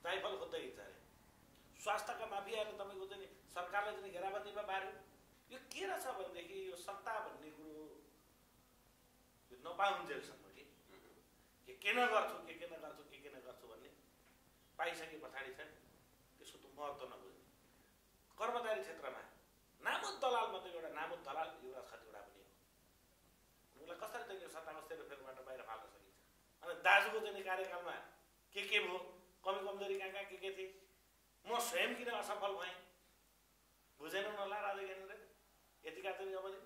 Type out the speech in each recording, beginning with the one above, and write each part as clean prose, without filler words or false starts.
जाइफल खोज्दै हिँड्छ अरे। स्वास्थ्यका माफियाहरूले तपाईँको चाहिँ सरकारलाई चाहिँ घेराबन्दीमा पार्यो। यो के रहेछ भनेदेखि यो सत्ता भन्ने कुरो नपाउन्जेलसम्म के नगर्छु के नगर्छु भन्ने पाइसके पछाडि चाहिँ त्यसको त महत्त्व नबुझ्ने। कर्मचारी क्षेत्रमा नामुद दलाल मात्रै एउटा नामुद दलाल युवराज खतिवडा पनि हो। उनीहरूलाई कसरी चाहिँ सत्तामा सेरोफेरोबाट बाहिर फाल्न सकिन्छ? अनि दाजुको चाहिँ कार्यकालमा के भयो, कमी कमजोरी कहाँ के थिए, म स्वयं किन असफल भएँ बुझेन होला राजा ज्ञानेन्द्र यतिका चाहिँ अवधि।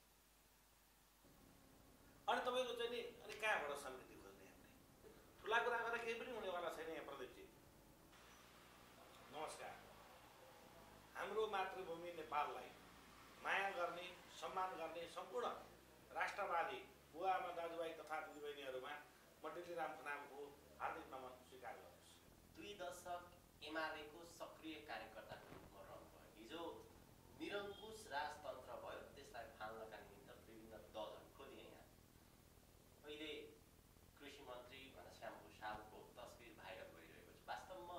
अनि तपाईँको चाहिँ नि अनि कहाँबाट समृद्धि खोज्ने? हामीले ठुला कुरा गरेर केही पनि हुनेवाला छैन। यहाँ प्रदीपजी नमस्कार। हाम्रो मातृभूमि नेपाललाई माया गर्ने, सम्मान गर्ने सम्पूर्ण राष्ट्रवादी बुवा आमा दाजुभाइ तथा दिदीबहिनीहरूमा म डिल्लीराम खनालको हार्दिक नमन स्वीकार गर्नुहोस्। 2 दशक एमालेको सक्रिय कार्यकर्ताको रूपमा रहनुभयो। हिजो निरङ्कुश राजतन्त्र भयो, त्यसलाई फाल्नका निमित्त विभिन्न दलहरू खोलिए। यहाँ अहिले कृषि मन्त्री घनश्याम भुषालको तस्बिर भाइरल भइरहेको छ। वास्तवमा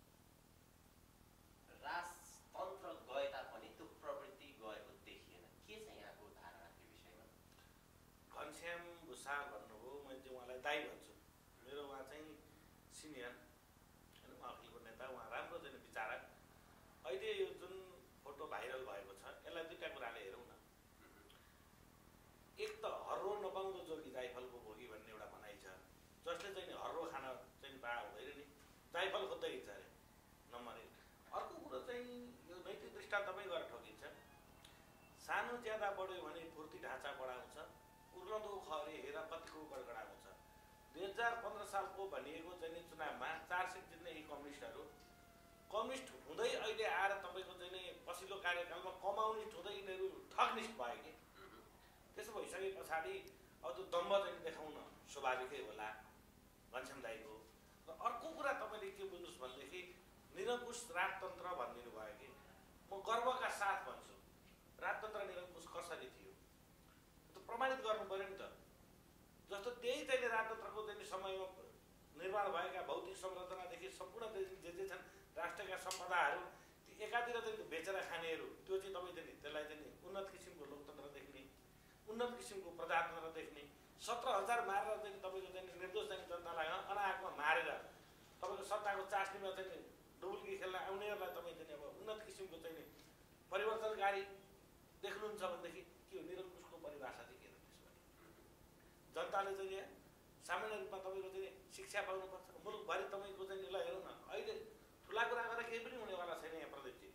राजतन्त्र गए तापनि त्यो प्रवृत्ति गएको देखिएन। के छ यहाँको धारणा त्यो विषयमा? घनश्याम भुषाल भन्नुभयो, मैले चाहिँ उहाँलाई दाइ भन्छु। मेरो उहाँ चाहिँ सिनियर होइन, उहाँ अखिलको नेता, उहाँ राम्रो चाहिँ विचारक। अहिले यो जुन फोटो भाइरल भएको छ यसलाई दुईवटा कुराले हेरौँ न। एक त हर्रो नपाउँदो जोगी जाइफलको भोगी भन्ने एउटा भनाइ छ, जसले चाहिँ हर्रो खान चाहिँ पाए हुँदैन नि, जाइफल खोज्दै हिँड्छ अरे नम्बर 1। अर्को कुरो चाहिँ यो नैतिक दृष्टान्त तपाईँ गरेर ठोकिन्छ। सानो ज्यादा बढ्यो भने फुर्ती ढाँचा बढाउँछ, उर्लदो खरे हेर कतिको गडगडाउँछ। 2015 सालको भनिएको चाहिँ चुनावमा 4 सिट जित्ने यी कम्युनिस्ट हुँदै अहिले आएर तपाईँको चाहिँ पछिल्लो कार्यकालमा कम्युनिस्ट हुँदै यिनीहरू ठगनिष्ठ भयो कि। त्यसो भइसके पछाडि अब त्यो दम्ब चाहिँ देखाउन स्वाभाविकै होला घनश्याम दाइको। र अर्को कुरा तपाईँले के बुझ्नुहोस् भनेदेखि निरङ्कुश राजतन्त्र भनिदिनु भयो कि म गर्वका साथ भन्छु राजतन्त्र निरङ्कुश कसरी थियो त्यो प्रमाणित गर्नु पर्यो नि त। जस्तो त्यही चाहिँ राजतन्त्रको चाहिँ समयमा निर्माण भएका भौतिक संरचनादेखि सम्पूर्ण जे छन् राष्ट्रका सम्पदाहरू एकातिर चाहिँ बेचेर खानेहरू, त्यो चाहिँ तपाईँ चाहिँ त्यसलाई चाहिँ उन्नत किसिमको लोकतन्त्र देख्ने, उन्नत किसिमको प्रजातन्त्र देख्ने। 17,000 मारेर चाहिँ तपाईँको चाहिँ निर्दोष चाहिँ जनतालाई अनाहकमा मारेर तपाईँको सत्ताको चासनीमा चाहिँ डुबुल्की खेल्न आउनेहरूलाई तपाईँ चाहिँ अब उन्नत किसिमको चाहिँ परिवर्तनकारी देख्नुहुन्छ भनेदेखि के हो? निरङ्कुशको परिभाषा चाहिँ के हो? त्यसमा जनताले चाहिँ सामान्य रूपमा तपाईँको चाहिँ शिक्षा पाउनुपर्छ। मुलुकभरि तपाईँको चाहिँ यसलाई हेरौँ न, अहिले ठुला कुरा गरेर केही पनि हुनेवाला छैन। यहाँ प्रदीपजी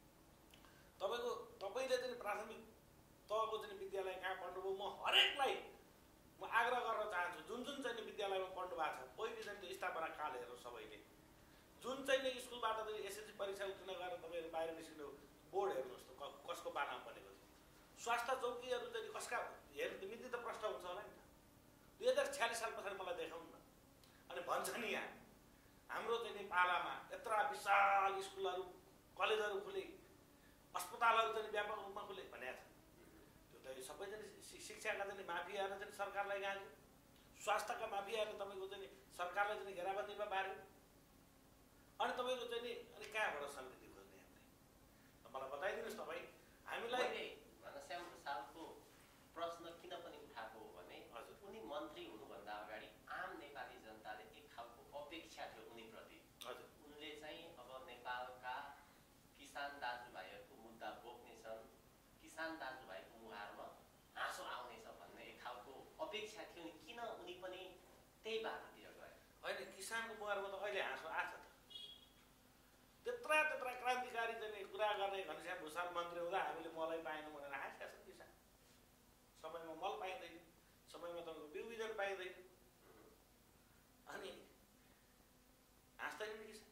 तपाईँले चाहिँ प्राथमिक तहको चाहिँ विद्यालय कहाँ पढ्नुभयो, म हरेकलाई म आग्रह गर्न चाहन्छु जुन चाहिँ विद्यालयमा पढ्नु भएको छ पहिले चाहिँ त्यो स्थापना काल हेर्नु। सबैले जुन चाहिँ स्कुलबाट चाहिँ एसएससी परीक्षा उत्तीर्ण गरेर तपाईँहरू बाहिर निस्किनु बोर्ड हेर्नुहोस् त कसको पालामा बनेको छ। स्वास्थ्य चौकीहरू चाहिँ कसका हेर्नु मिति त प्रश्न हुन्छ होला नि त। 2046 साल पछाडि मलाई देखाउनु न। अनि भन्छ नि यहाँ हाम्रो चाहिँ पालामा यत्रा विशाल स्कुलहरू कलेजहरू खुले, अस्पतालहरू चाहिँ व्यापक रूपमा खुले भनेको छ। त्यो त सबै चाहिँ शिक्षाका चाहिँ माफियाहरूले चाहिँ सरकारलाई गाँच्यो, स्वास्थ्यका माफियाहरूले तपाईँको चाहिँ सरकारलाई चाहिँ घेराबन्दीमा पार्यो। अनि तपाईँको चाहिँ अनि कहाँबाट समृद्धि खोज्ने? हामीले मलाई बताइदिनुहोस् तपाईँ। हामीलाई घनश्याम भुषालको प्रश्न किन पनि उठाएको हो भने उनी मन्त्री हुनुभन्दा अगाडि आम नेपाली जनताले एक खालको अपेक्षा थियो उनीप्रति। उनले चाहिँ अब नेपालका किसान दाजुभाइहरूको मुद्दा बोक्नेछन्, किसान दाजुभाइको मुहारमा हाँसो आउनेछ भन्ने एक खालको अपेक्षा थियो नि। किन उनी पनि त्यही बाटोतिर गए? होइन, किसानको मुहारमा त अहिले हाँसो आछ त। त्यत्रा क्रान्तिकारी चाहिँ कुरा गर्ने घनश्याम भुषाल मन्त्री हुँदा हामीले मलै पाएनौँ भनेर हाँसेका छन् किसान। समयमा मल पाइँदैन, समयमा तपाईँको बिउ बिजन पाइँदैन, अनि हाँस्दैन नि किसान।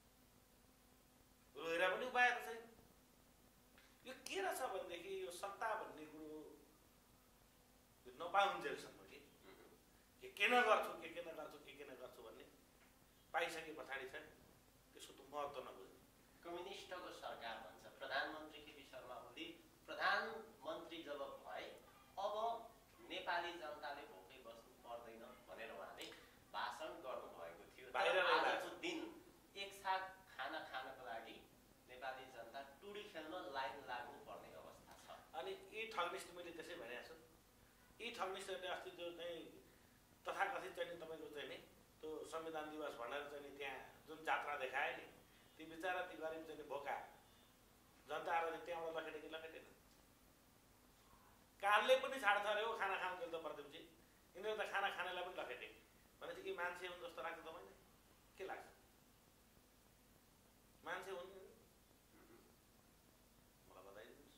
रोएर पनि उपाय त छैन। यो के रहेछ भनेदेखि यो सत्ता भन्ने कुरो नपाउन्जेलसम्म के नगर्छु भन्ने पाइसके पछाडि चाहिँ त्यसको त महत्त्व नबुझ्ने। कम्युनिस्टको सरकार भन्छ प्रधानमन्त्री केपी शर्मा ओली प्रधानमन्त्री जब भए अब नेपाली जनताले भोकै बस्नु पर्दैन भनेर उहाँले भाषण गर्नुभएको थियो। आजको दिन एक साथ भने यी ठगनिष्ठ मैले त्यसै भनेको छु यी ठगनिष्ठहरूले अस्ति त्यो चाहिँ तथाकथित चाहिँ तपाईँको चाहिँ नि त्यो संविधान दिवस भनेर चाहिँ नि त्यहाँ जुन जात्रा देखाए नि ती बिचरा ती गरिब चाहिँ भोका जनताहरूले त्यहाँबाट लखेटे कि लखेटेन कालले पनि छाड्छ अरे हो खाना खानु त प्रदीपजी यिनीहरू त खाना खानेलाई पनि लखेटे भनेपछि यी मान्छे हुन् जस्तो लाग्छ तपाईँलाई के लाग्छ मान्छे हुन् मलाई बताइदिनुहोस्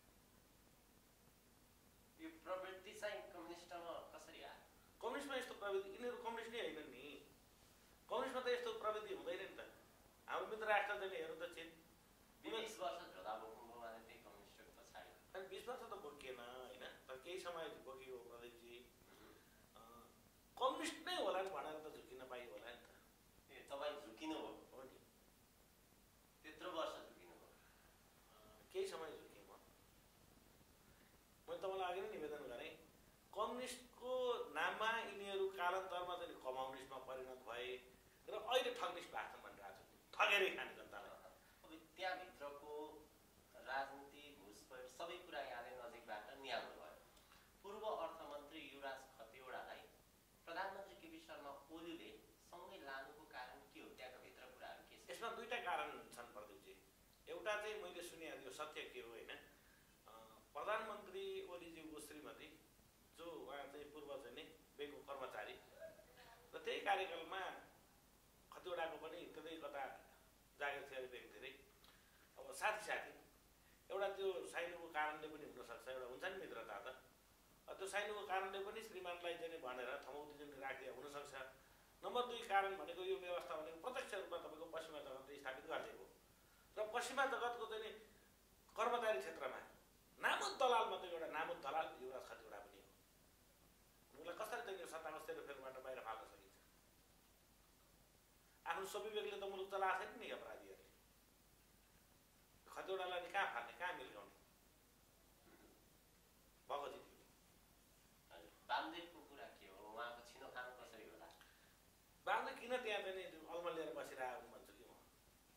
यो प्रवृत्ति चाहिँ कम्युनिस्टमा कसरी आयो कम्युनिस्टमा यस्तो प्रवृत्ति यिनीहरू कम्युनिस्ट नै होइन नि कम्युनिस्टमा त यस्तो प्रवृत्ति हुँदैन नि त हाम्रो मित्र राष्ट्र चाहिँ हेर्नु त चिन 20 वर्ष झोला बोक्नुभयो भने त्यही कम्युनिस्टको पछाडि अनि 20 वर्ष त बोकिएन होइन तर केही समय बोकियो प्रदीपजी कम्युनिस्ट नै होला नि भनेर त झुकिन पाइयो होला नि त ए तपाईँ झुकिनु हो नि त्यत्रो वर्ष झुकिनु भयो केही समय झुकेँ म मैले तपाईँलाई अघि नै निवेदन गरेँ कम्युनिस्टको नाममा यिनीहरू कालान्तरमा चाहिँ कम्युनिस्टमा परिणत भए र अहिले ठग्निस्ट भएको छन् भनिरहेको छु ठगेरै खाने जनतालाई अब त्यहाँभित्रको राजनीति घुसपैठ सबै कुरा यहाँले नजिकबाट निहाल्नु भयो पूर्व अर्थमन्त्री युवराज खतिवडालाई प्रधानमन्त्री केपी शर्मा ओलीले सँगै लानुको कारण के हो त्यहाँको भित्र कुराहरू के छ यसमा दुईटा कारण छन् प्रदीपजी एउटा चाहिँ मैले सुने यो सत्य के हो होइन प्रधानमन्त्री ओलीज्यूको श्रीमती जो उहाँ चाहिँ पूर्व चाहिँ नि बेको कर्मचारी र त्यही कार्यकालमा खतिवडाको पनि त्यतै कता जागिर थियो अरे बेग धेरै अब साथी एउटा त्यो साइनुको कारणले पनि हुनसक्छ एउटा हुन्छ नि मित्रता त त्यो साइनुको कारणले पनि श्रीमानलाई चाहिँ भनेर थमौती जुन राखिदिया हुनसक्छ नम्बर 2 कारण भनेको यो व्यवस्था भनेको प्रत्यक्ष रूपमा तपाईँको पश्चिमा जगतले स्थापित गरिदिएको र पश्चिमा जगतको चाहिँ कर्मचारी क्षेत्रमा नामुद दलाल मात्रै एउटा नामुद दलाल युवराज खतिवडा पनि हो उनलाई कसरी चाहिँ सत्ताको सेरोफेरोबाट बाहिर फाल्न सकिन्छ आफ्नो स्वविवेकले त मुलुक चलाएको छैन नि अपराधीहरूले खतिवडालाई कहाँ फाल्ने कहाँ मिल्काउने भएको चिज वामदेवको कुरा के हो उहाँको छिनोखानो कसरी होला वामदेव किन त्यहाँ चाहिँ अलमा लिएर बसिरहेको भन्छु कि म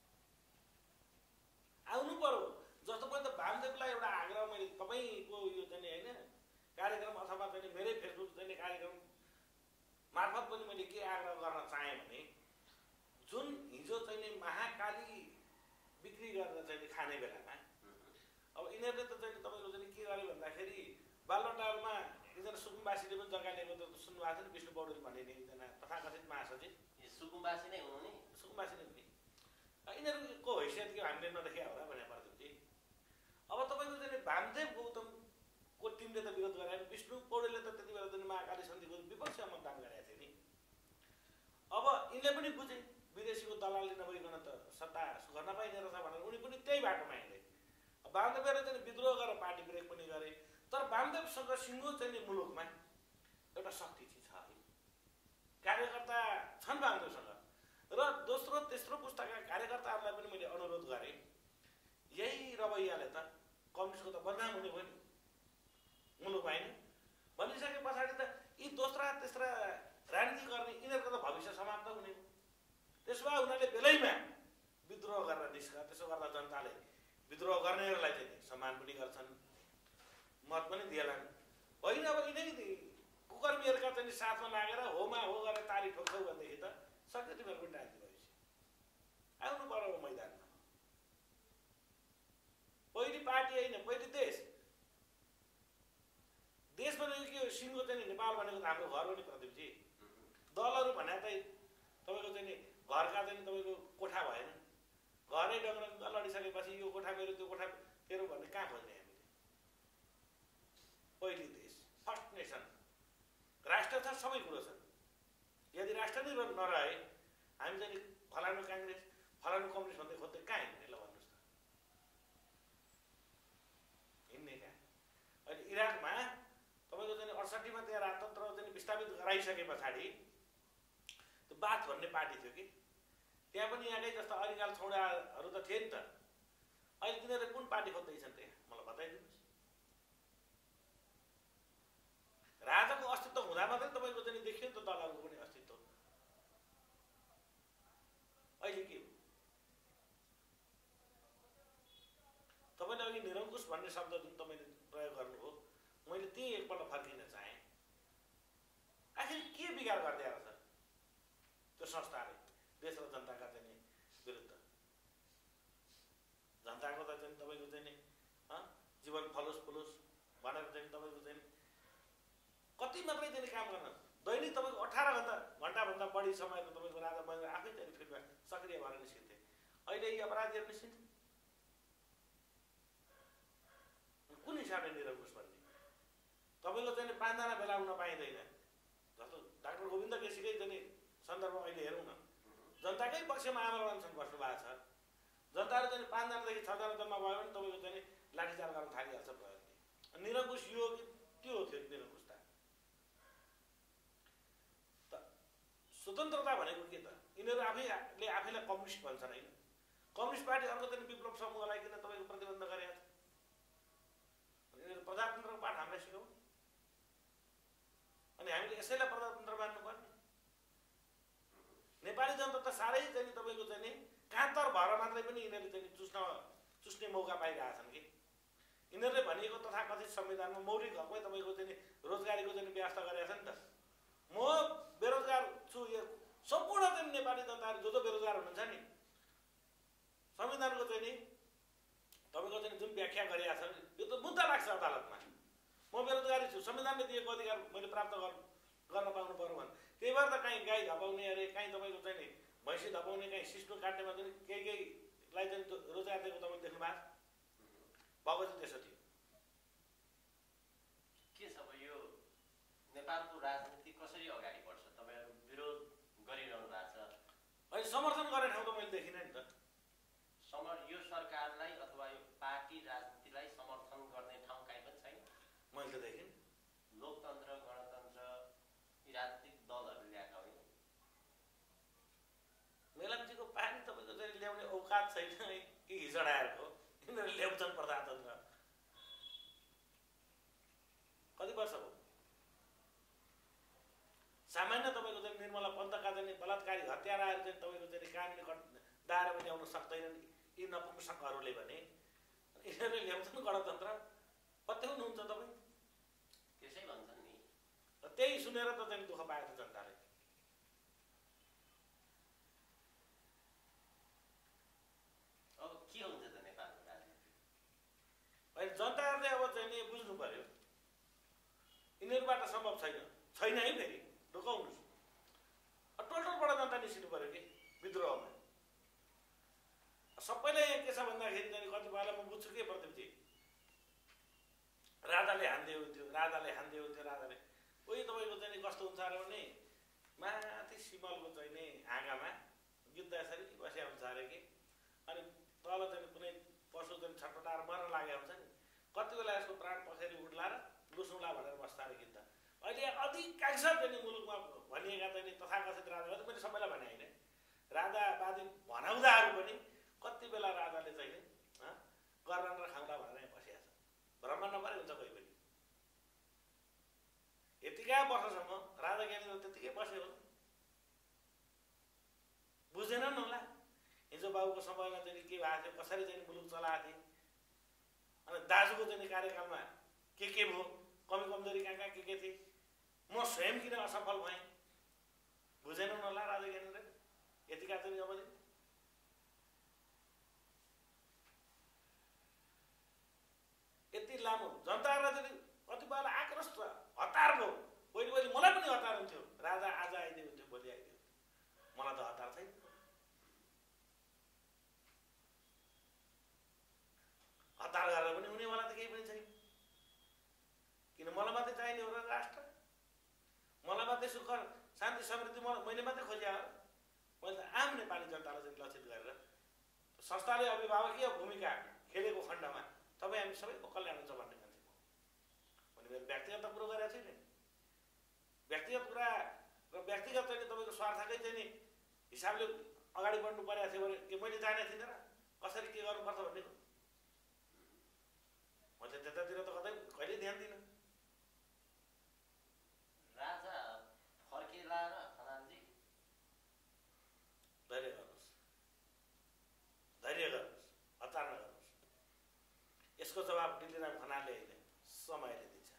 आउनु पर्यो जस्तो पनि त वामदेवलाई एउटा आग्रह मैले तपाईँको यो चाहिँ होइन कार्यक्रम अथवा चाहिँ मेरै फेसबुक चाहिँ कार्यक्रम मार्फत पनि मैले के आग्रह गर्न चाहेँ भने जुन हिजो चाहिँ महाकाली बिक्री गरेर चाहिँ खाने बेलामा अब यिनीहरूले त चाहिँ तपाईँको चाहिँ के गर्यो भन्दाखेरि बालुवाटारमा एकजना सुकुम्बासीले पनि जग्गा लिएको त सुन्नुभएको थियो नि विष्णु पौडेल भन्ने एकजना तथाकथित महासचिव सुकुम्बासी नै हुनु नि सुकुम्बासी नै हुने यिनीहरूको हैसियत के हामीले नदेखे होला भने प्रदीपजी अब तपाईँको चाहिँ वामदेव गौतमको टिमले त विरोध गरायो विष्णु पौडेलले त त्यति बेला चाहिँ महाकाली सन्धिको विपक्षमा मतदान गरेका थिए नि अब यिनले पनि बुझे विदेशीको दलालले नभइकन त सत्ता सुख नपाइने रहेछ भनेर उनी पनि त्यही बाटोमा हिँडे वामदेवले चाहिँ विद्रोह गरेर पार्टी ब्रेक पनि गरे तर वामदेवसँग सिङ्गो चाहिँ मुलुकमा एउटा शक्ति छ है कार्यकर्ता छन् वामदेवसँग र दोस्रो तेस्रो पुस्ताका कार्यकर्ताहरूलाई पनि मैले अनुरोध गरेँ यही रवैयाले त कम्युनिस्टको त बदनाम हुने भयो नि मुलुकमा होइन भनिसके पछाडि त यी दोस्रा तेस्रा राजनीति गर्ने यिनीहरूको त भविष्य समाप्त हुने हो त्यसो भए उनीहरूले बेलैमा विद्रोह गरेर निस्क त्यसो गर्दा जनताले विद्रोह गर्नेहरूलाई चाहिँ सम्मान पनि गर्छन् मत पनि दिएलान् होइन अब यिनै कुकर्मीहरूका चाहिँ साथमा लागेर होमा हो गरेर ताली ठोक्छौ भनेदेखि त सक्यो तिमीहरू पनि राजनीति भएपछि आउनु पर्यो मैदानमा पहिली पार्टी होइन पहिली देश भनेको के हो सिङ्गो चाहिँ नेपाल भनेको त हाम्रो घर हो नि प्रदीपजी दलहरू भने चाहिँ तपाईँको चाहिँ घरका चाहिँ तपाईँको कोठा भएन घरै डङ्ग लडिसकेपछि यो कोठा मेरो त्यो कोठा तेरो भन्ने कहाँ खोज्ने हामीले पहिली देश फर्स्ट नेसन राष्ट्र छ सबै कुरो छ यदि राष्ट्र नै नरहे हामी चाहिँ फलानु काङ्ग्रेस फलानु कम्युनिस्ट भन्दै खोज्दै कहाँ हिँड्ने ल भन्नुहोस् त हिँड्ने कहाँ अहिले इराकमा तपाईँको चाहिँ 68 मा त्यहाँ राजतन्त्र चाहिँ विस्थापित गराइसके पछाडि त्यो बाथ भन्ने पार्टी थियो कि त्यहाँ पनि यहाँकै जस्तो अरिगाल छौडाहरू त थिए नि त अहिले तिनीहरूले कुन पार्टी खोज्दैछन् त्यहाँ मलाई बताइदिनुहोस् राजाको अस्तित्व हुँदा मात्रै तपाईँको चाहिँ देखियो नि त दलहरूको पनि अस्तित्व अहिले के हो तपाईँले अघि निरङ्कुश भन्ने शब्द जुन तपाईँले प्रयोग त्यही एकपल्ट फर्किन चाहे। आखिर के बिगार गर्दै आएको छ त्यो संस्थाले देश र जनताका चाहिँ विरुद्ध? जनताको त चाहिँ तपाईँको चाहिँ जीवन फलोस् फुलोस् भनेर चाहिँ तपाईँको चाहिँ कति मात्रै चाहिँ काम गर्न दैनिक तपाईँको 18 घन्टाभन्दा बढी समय त तपाईँको राजा महेन्द्र आफै चाहिँ फिल्डमा सक्रिय भएर निस्किन्थे। अहिले यी अपराधीहरू निस्किन्थे कुन हिसाबले निरङ्कुश भन्ने? तपाईँको चाहिँ 5 जना भेला हुन पाइँदैन। जस्तो डाक्टर गोविन्द केसीकै चाहिँ सन्दर्भमा अहिले हेरौँ न, जनताकै पक्षमा आन्दोलन बस्नु भएको छ। जनताले चाहिँ 5 जनादेखि 6 जना जम्मा भयो भने तपाईँको चाहिँ लाठीचार्ज गर्न थालिहाल्छ प्रहरीले। निरङ्कुश यो त्यो हो थियो निरङ्कुशता। त स्वतन्त्रता भनेको के त? यिनीहरू आफैलाई कम्युनिस्ट भन्छन् होइन? कम्युनिस्ट पार्टी अर्को चाहिँ विप्लव समूहलाई किन तपाईँको प्रतिबन्ध गरेका छ? यिनीहरू प्रजातन्त्रको पाठ हामीलाई सिकाउँ अनि हामीले यसैलाई प्रजातन्त्र मान्नुपर्ने? नेपाली जनता त साह्रै चाहिँ तपाईँको चाहिँ काँतर भएर मात्रै पनि यिनीहरूले चाहिँ चुस्ने मौका पाइरहेछन् कि। यिनीहरूले भनिएको तथाकथित संविधानमा मौलिक हकमै तपाईँको चाहिँ रोजगारीको चाहिँ व्यवस्था गरेका छ नि त। म बेरोजगार छु, यो सम्पूर्ण चाहिँ नेपाली जनताहरू जो बेरोजगार हुनुहुन्छ नि, संविधानको चाहिँ नि तपाईँको चाहिँ जुन व्याख्या गरेका छ यो त मुद्दा लाग्छ अदालतमा। म बेरोजगारी छु, संविधानले दिएको अधिकार मैले प्राप्त गर्न पाउनु पर्यो भने। त्यही भएर त कहीँ गाई धपाउने अरे, कहीँ तपाईँको चाहिँ नि भैँसी धपाउने, कहीँ सिस्नो काट्नेमा चाहिँ केहीलाई चाहिँ रोजगार दिएको तपाईँले देख्नु भएको चाहिँ त्यसो थियो। के छ अब यो नेपालको राजनीति कसरी अगाडि बढ्छ? तपाईँहरू विरोध गरिरहनु भएको छ, अहिले समर्थन गर्ने ठाउँ त मैले देखिनँ नि त। यो सरकारलाई अथवा यो पार्टी राजनीतिलाई समर्थन गर्ने ठाउँ कहीँ पनि छैन। मैले त देखिनँ। लोकतन्त्र गणतन्त्र यी राजनीतिक दलहरू ल्याएका होइन। मेलम्चीको पानी तपाईँको चाहिँ ल्याउने औकात छैन कि हिजडाहरूको? यिनीहरू ल्याउँछन् प्रजातन्त्र। कति वर्ष हो? सामान्य तपाईँको चाहिँ निर्मला पन्तका चाहिँ बलात्कारी हत्याराहरू चाहिँ तपाईँको चाहिँ कानुनी दायरामा ल्याउन सक्दैनन् यी नपुंसकहरूले भने। यिनीहरूले ल्याउँछन् गणतन्त्र। पत्याउनुहुन्छ तपाईँ? त्यसै भन्छन् नि। त्यही सुनेर त चाहिँ दुःख पाएको जनताले। अब के हुन्छ त नेपालको राजनीति? अहिले जनताहरूले अब चाहिँ नि बुझ्नु पर्यो यिनीहरूबाट सम्भव छैन है। फेरि ढुकाउनुहोस्, टोटलबाट जनता निस्किनु पर्यो कि विद्रोहमा। सबैले के छ भन्दाखेरि चाहिँ कतिपयलाई म बुझ्छु के प्रतिनिधि राजाले हान्दियो हुन्थ्यो, राजाले उही तपाईँको चाहिँ कस्तो हुन्छ अरे भने माथि सिमलको चाहिँ नि हाँगामा गिद्ध यसरी बसिया हुन्छ अरे कि, अनि तल चाहिँ कुनै पशु चाहिँ छटपटाएर मर्न लागेको हुन्छ नि, कति बेला यसको प्राण पखेरी उठ्ला र लुसौँला भनेर बस्दा अरे गिद्ध। अहिले अधिकांश चाहिँ मुलुकमा भनिएका चाहिँ तथाकथित राजाहरू मैले सबैलाई भने होइन, राजावादी भनाउँदाहरू पनि कति बेला राजाले चाहिँ गर्ला र खाउँला भनेर बसिया छ। भ्रम नपरे हुन्छ कोही पनि। यतिका वर्षसम्म राजा ज्ञानी त्यतिकै बस्यो होला, बुझेनन् होला हिजो बाबुको समयमा चाहिँ के भएको थियो, कसरी चाहिँ मुलुक चलाएको थिए, अनि दाजुको चाहिँ कार्यकालमा के भयो, कमी कमजोरी कहाँ कहाँ के थिए, म स्वयं किन असफल भएँ, बुझेनन् होला राजा ज्ञानीले यतिका चाहिँ अवधि। यति लामो जनताहरूलाई चाहिँ कति बेला आक्रोश हतार भयो। पहिले मलाई पनि हतार हुन्थ्यो, राजा आज आइदियो हुन्थ्यो, भोलि आइदियो हुन्थ्यो। मलाई त हतार छैन। हतार गरेर पनि हुनेवाला त केही पनि छैन। किन मलाई मात्रै चाहिने हो र राष्ट्र? मलाई मात्रै सुख शान्ति समृद्धि मैले मात्रै खोजे हो? मैले त आम नेपाली जनतालाई चाहिँ लक्षित गरेर संस्थाले अभिभावकीय भूमिका खेलेको खण्डमा तपाईँ हामी सबैको कल्याण हुन्छ भन्ने मान्छे हो। मैले मेरो व्यक्तिगत कुरो गरेको छैन। व्यक्तिगत कुरा र व्यक्तिगत चाहिँ तपाईँको स्वार्थकै चाहिँ नि हिसाबले अगाडि बढ्नु परेको थियो भने के मैले जाने थिइनँ र कसरी के गर्नुपर्छ भन्ने? मैले त्यतातिर त कहिल्यै ध्यान दिइनँ। राजा फर्केला र खनालजी धैर्य गर्नुहोस्, हतार नगर्नुहोस्। यसको जवाब दिल्लीराम खनालले होइन, समयले दिन्छ।